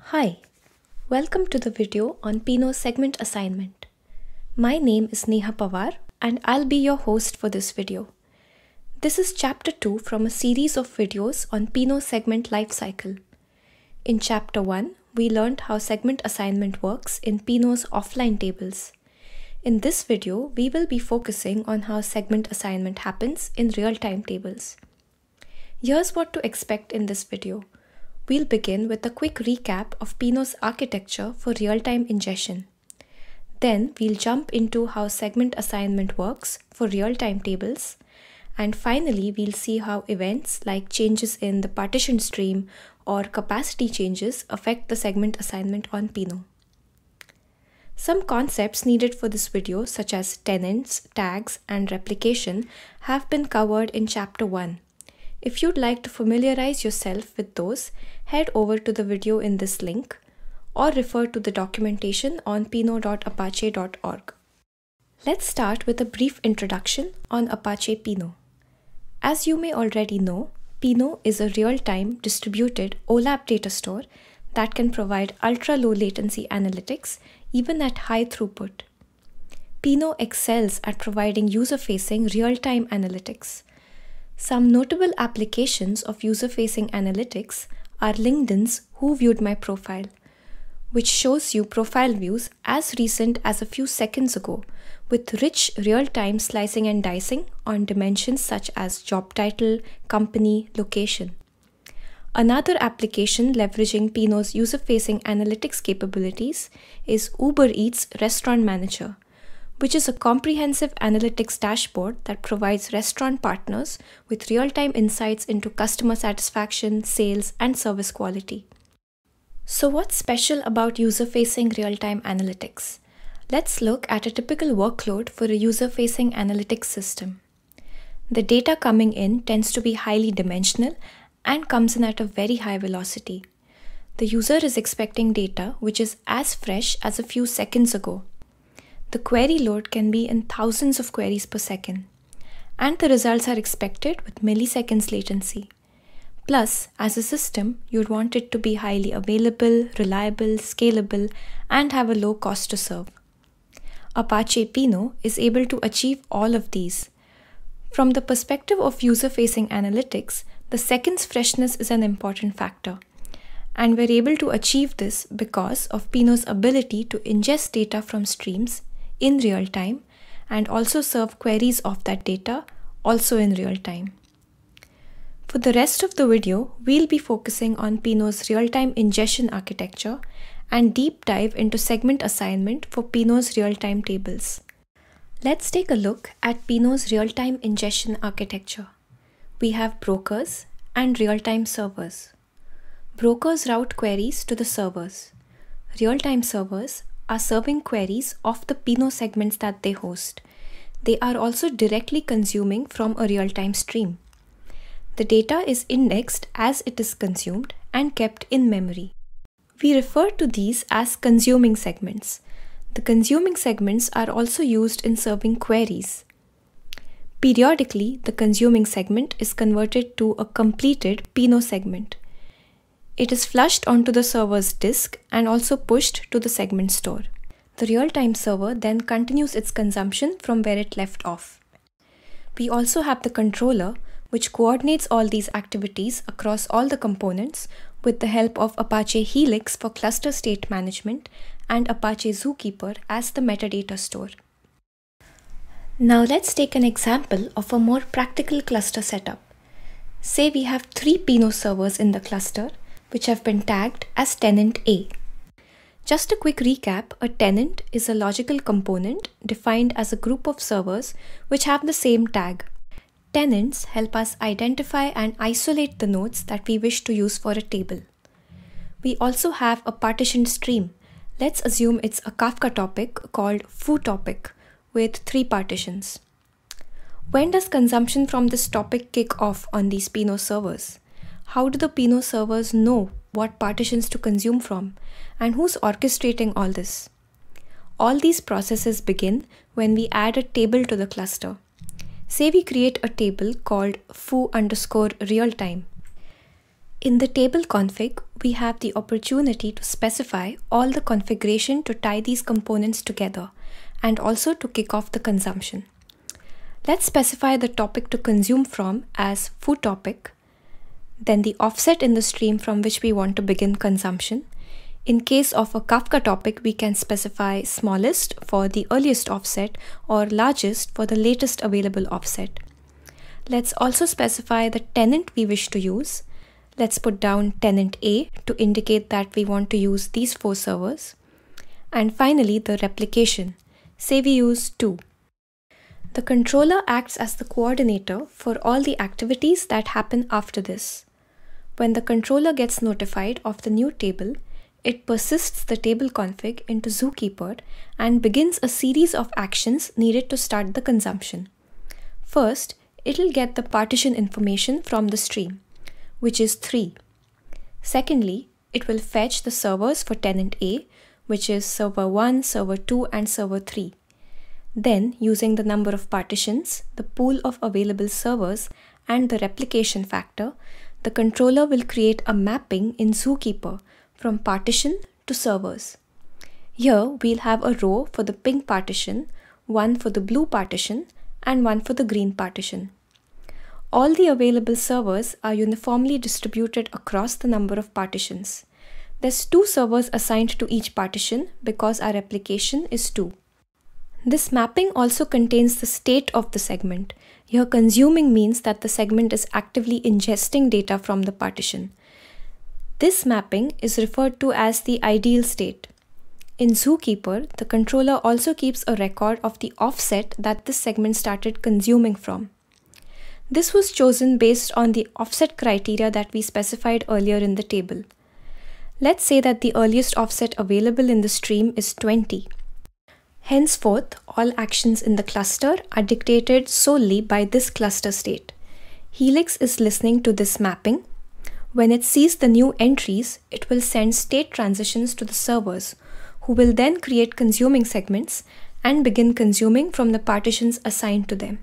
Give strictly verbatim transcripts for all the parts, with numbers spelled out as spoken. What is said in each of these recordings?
Hi, welcome to the video on Pinot Segment assignment. My name is Neha Pawar and I'll be your host for this video. This is chapter two from a series of videos on Pinot Segment lifecycle. In chapter one, we learned how segment assignment works in Pinot's offline tables. In this video, we will be focusing on how segment assignment happens in real-time tables. Here's what to expect in this video. We'll begin with a quick recap of Pinot's architecture for real-time ingestion. Then we'll jump into how segment assignment works for real-time tables. And finally, we'll see how events like changes in the partition stream or capacity changes affect the segment assignment on Pinot. Some concepts needed for this video, such as tenants, tags, and replication, have been covered in chapter one. If you'd like to familiarize yourself with those, head over to the video in this link or refer to the documentation on pinot dot apache dot org. Let's start with a brief introduction on Apache Pinot. As you may already know, Pinot is a real-time distributed OLAP data store that can provide ultra-low latency analytics even at high throughput. Pinot excels at providing user-facing real-time analytics. Some notable applications of user-facing analytics are LinkedIn's Who Viewed My Profile, which shows you profile views as recent as a few seconds ago with rich real-time slicing and dicing on dimensions such as job title, company, location. Another application leveraging Pinot's user-facing analytics capabilities is Uber Eats Restaurant Manager, which is a comprehensive analytics dashboard that provides restaurant partners with real-time insights into customer satisfaction, sales, and service quality. So what's special about user-facing real-time analytics? Let's look at a typical workload for a user-facing analytics system. The data coming in tends to be highly dimensional and comes in at a very high velocity. The user is expecting data which is as fresh as a few seconds ago. The query load can be in thousands of queries per second, and the results are expected with milliseconds latency. Plus, as a system, you'd want it to be highly available, reliable, scalable, and have a low cost to serve. Apache Pinot is able to achieve all of these. From the perspective of user-facing analytics, the second's freshness is an important factor. And we're able to achieve this because of Pinot's ability to ingest data from streams in real time and also serve queries of that data also in real time. For the rest of the video, we'll be focusing on Pinot's real-time ingestion architecture and deep dive into segment assignment for Pinot's real-time tables. Let's take a look at Pinot's real-time ingestion architecture. We have brokers and real-time servers. Brokers route queries to the servers. Real-time servers are serving queries of the Pinot segments that they host. They are also directly consuming from a real-time stream. The data is indexed as it is consumed and kept in memory. We refer to these as consuming segments. The consuming segments are also used in serving queries. Periodically, the consuming segment is converted to a completed Pinot segment. It is flushed onto the server's disk and also pushed to the segment store. The real-time server then continues its consumption from where it left off. We also have the controller, which coordinates all these activities across all the components with the help of Apache Helix for cluster state management and Apache Zookeeper as the metadata store. Now let's take an example of a more practical cluster setup. Say we have three Pinot servers in the cluster, which have been tagged as tenant A. Just a quick recap, a tenant is a logical component defined as a group of servers which have the same tag. Tenants help us identify and isolate the nodes that we wish to use for a table. We also have a partition stream. Let's assume it's a Kafka topic called foo topic with three partitions. When does consumption from this topic kick off on these Pinot servers? How do the Pinot servers know what partitions to consume from, and who's orchestrating all this? All these processes begin when we add a table to the cluster. Say we create a table called foo underscore real time. In the table config, we have the opportunity to specify all the configuration to tie these components together and also to kick off the consumption. Let's specify the topic to consume from as foo topic, then the offset in the stream from which we want to begin consumption. In case of a Kafka topic, we can specify smallest for the earliest offset or largest for the latest available offset. Let's also specify the tenant we wish to use. Let's put down tenant A to indicate that we want to use these four servers. And finally, the replication. Say we use two. The controller acts as the coordinator for all the activities that happen after this. When the controller gets notified of the new table, it persists the table config into Zookeeper and begins a series of actions needed to start the consumption. First, it'll get the partition information from the stream, which is three. Secondly, it will fetch the servers for tenant A, which is server one, server two, and server three. Then, using the number of partitions, the pool of available servers, and the replication factor, the controller will create a mapping in Zookeeper from partition to servers. Here, we'll have a row for the pink partition, one for the blue partition, and one for the green partition. All the available servers are uniformly distributed across the number of partitions. There's two servers assigned to each partition because our replication is two. This mapping also contains the state of the segment. Here, consuming means that the segment is actively ingesting data from the partition. This mapping is referred to as the ideal state. In Zookeeper, the controller also keeps a record of the offset that this segment started consuming from. This was chosen based on the offset criteria that we specified earlier in the table. Let's say that the earliest offset available in the stream is twenty. Henceforth, all actions in the cluster are dictated solely by this cluster state. Helix is listening to this mapping. When it sees the new entries, it will send state transitions to the servers, who will then create consuming segments and begin consuming from the partitions assigned to them.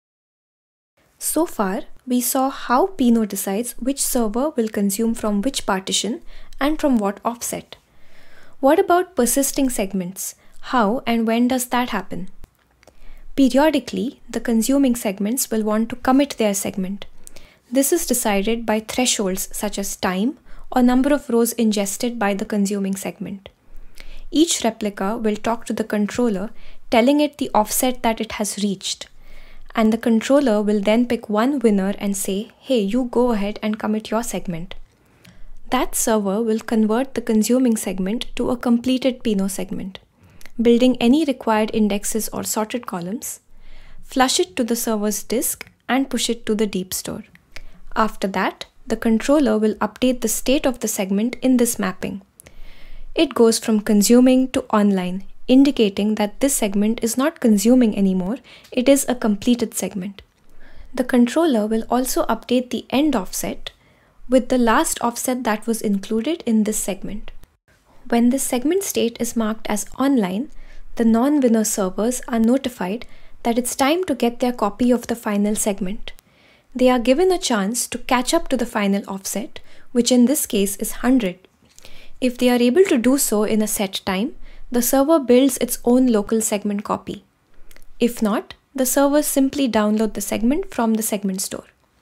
So far, we saw how Pinot decides which server will consume from which partition and from what offset. What about persisting segments? How and when does that happen? Periodically, the consuming segments will want to commit their segment. This is decided by thresholds such as time or number of rows ingested by the consuming segment. Each replica will talk to the controller, telling it the offset that it has reached. And the controller will then pick one winner and say, hey, you go ahead and commit your segment. That server will convert the consuming segment to a completed Pinot segment, building any required indexes or sorted columns, flush it to the server's disk, and push it to the deep store. After that, the controller will update the state of the segment in this mapping. It goes from consuming to online, indicating that this segment is not consuming anymore, it is a completed segment. The controller will also update the end offset with the last offset that was included in this segment. When this segment state is marked as online, the non-winner servers are notified that it's time to get their copy of the final segment. They are given a chance to catch up to the final offset, which in this case is one hundred. If they are able to do so in a set time, the server builds its own local segment copy. If not, the servers simply download the segment from the segment store.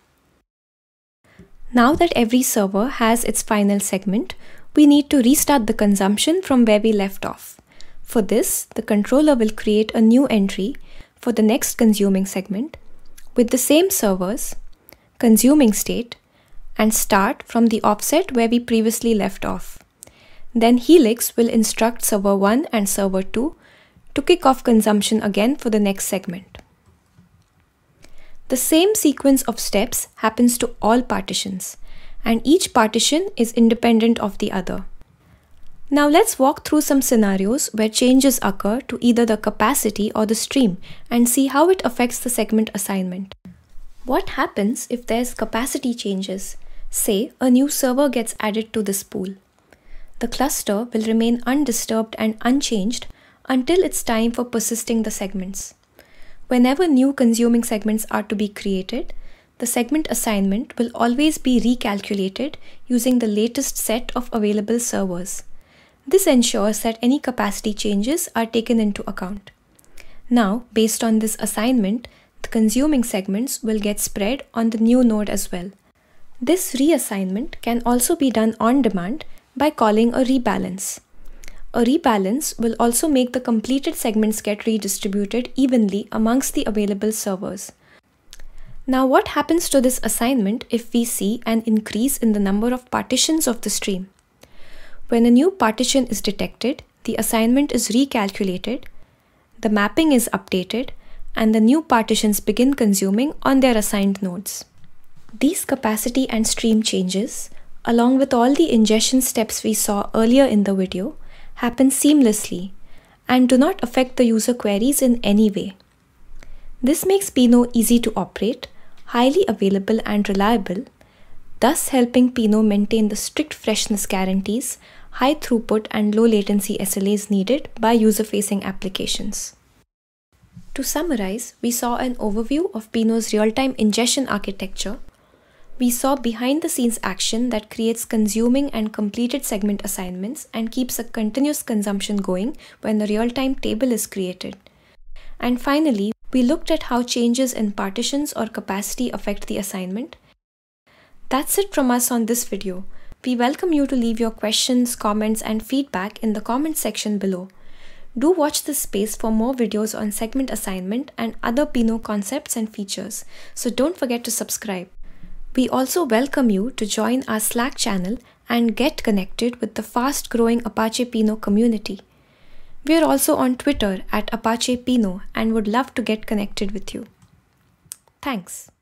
Now that every server has its final segment, we need to restart the consumption from where we left off. For this, the controller will create a new entry for the next consuming segment with the same servers, consuming state, and start from the offset where we previously left off. Then Helix will instruct server one and server two to kick off consumption again for the next segment. The same sequence of steps happens to all partitions, and each partition is independent of the other. Now let's walk through some scenarios where changes occur to either the capacity or the stream and see how it affects the segment assignment. What happens if there's capacity changes? Say a new server gets added to this pool. The cluster will remain undisturbed and unchanged until it's time for persisting the segments. Whenever new consuming segments are to be created, the segment assignment will always be recalculated using the latest set of available servers. This ensures that any capacity changes are taken into account. Now, based on this assignment, the consuming segments will get spread on the new node as well. This reassignment can also be done on demand by calling a rebalance. A rebalance will also make the completed segments get redistributed evenly amongst the available servers. Now, what happens to this assignment if we see an increase in the number of partitions of the stream? When a new partition is detected, the assignment is recalculated, the mapping is updated, and the new partitions begin consuming on their assigned nodes. These capacity and stream changes, along with all the ingestion steps we saw earlier in the video, happen seamlessly and do not affect the user queries in any way. This makes Pinot easy to operate, highly available and reliable, thus helping Pinot maintain the strict freshness guarantees, high throughput and low latency S L As needed by user-facing applications. To summarize, we saw an overview of Pinot's real-time ingestion architecture. We saw behind-the-scenes action that creates consuming and completed segment assignments and keeps a continuous consumption going when the real-time table is created. And finally, we looked at how changes in partitions or capacity affect the assignment. That's it from us on this video. We welcome you to leave your questions, comments, and feedback in the comment section below. Do watch this space for more videos on segment assignment and other Pinot concepts and features, so don't forget to subscribe. We also welcome you to join our Slack channel and get connected with the fast-growing Apache Pinot community. We are also on Twitter at Apache Pinot and would love to get connected with you. Thanks.